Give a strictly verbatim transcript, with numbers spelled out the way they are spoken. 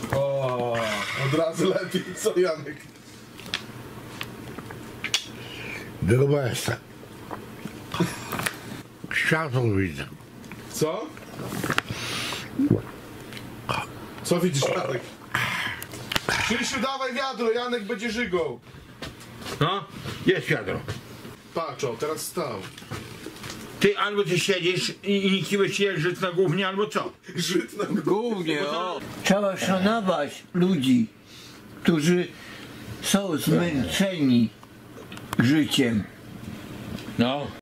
O, od razu lepiej, co Janek? Grubo jestem. Światło widzę. Co? Co widzisz, Janek? Krzysiu, dawaj wiadro, Janek będzie żygał. No, jest wiadro. Patrz, o, teraz stał. Ty albo ty siedzisz i, i nikt ci wyciągnie żyć na gównie, albo co? Żyd nam Głównie, o. Trzeba szanować ludzi, którzy są zmęczeni życiem. No.